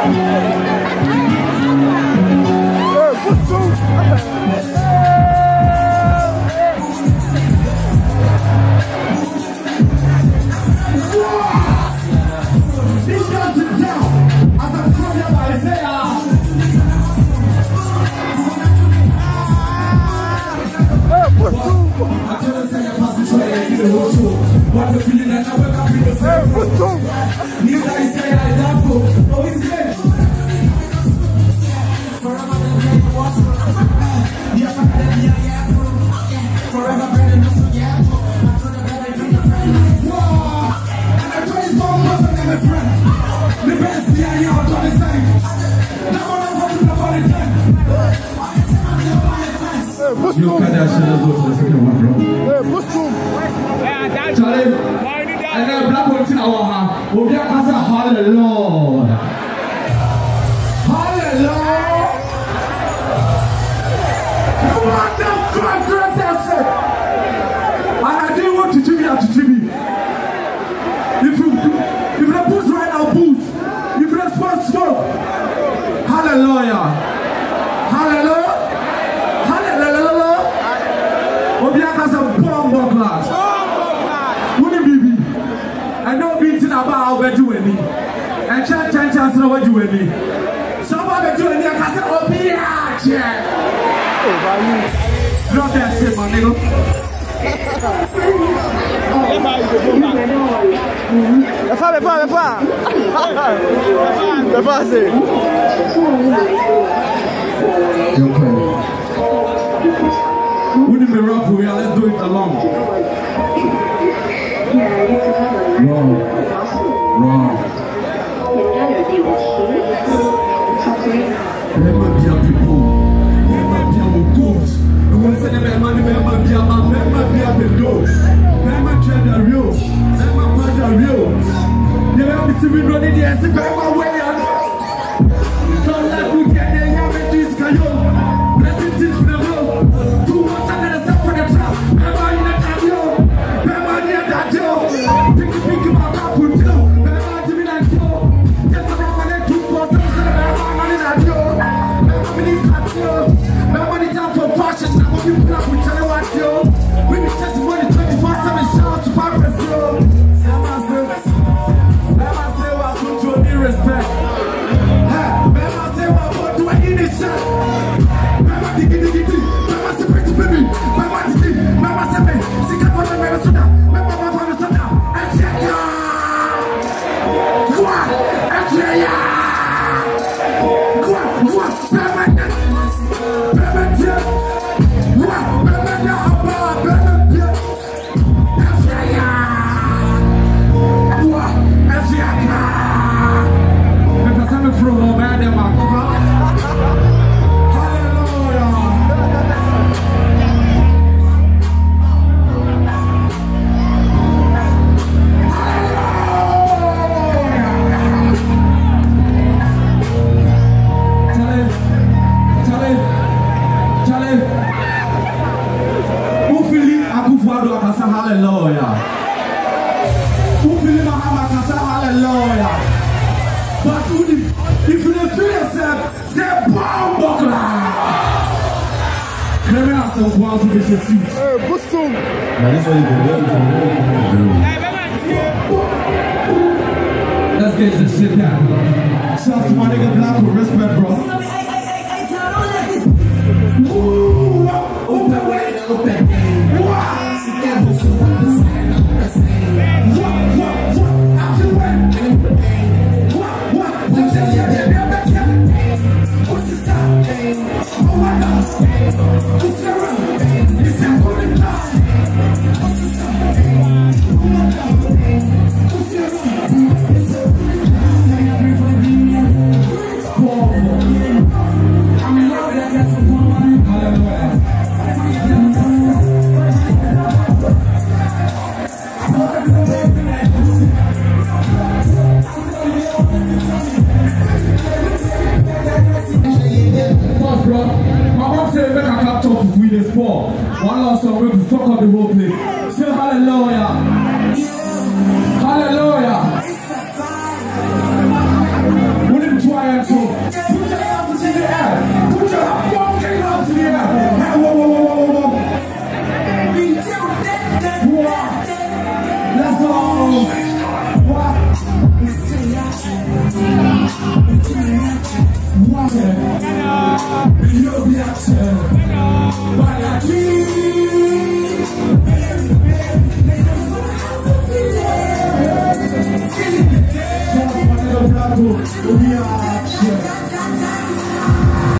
Hallelujah. Hallelujah. Come on now, God, and I didn't want to Jimmy after Jimmy. If you boost right now, boost. If you respond, smoke. Hallelujah. Hallelujah. Hallelujah. Obiaka's a bomb class. Wouldn't be. I know beating about what you and me. And chance know what you and me. Somebody do it, I said, oh, be here. Drop that shit, my nigga. Wouldn't be rough, let's do it along. Wrong. Remember bien people, remember bien mon coach. And when I say remember bien the dose. Remember bien the real, remember the real. You know me see we running the ass back my way. Don't let me get there, you make this kayo. Let's teach the road. Too much under the sun for the trap. Remember in the radio, remember near that door. Pick my rap with you. Remember Jimmy and Joe. Just around my neck, 2 4 7 remember in that door. Remember the time for fashion, now when you pull up with Charlie White, yo. We be testing money 24/7, shout out to Paris, yo. Never say what I put you in respect. Never say what I do I in this shot. Never diggy, never say pretty baby. Never diggy, never say me. See that for the never soda. Never my father soda. And check ya. What? And check ya. What? Hallelujah. Who believe Mahama can say hallelujah? But if you don't feel yourself, say bomb buckler. Let me ask you once to get your seat. Bosom. Now this one let's get this shit down. Shout out to my nigga Blacko, respect, bro. Open way, open. One last song, we're going to fuck up the whole place. Say hallelujah. Hallelujah. Wouldn't try and We are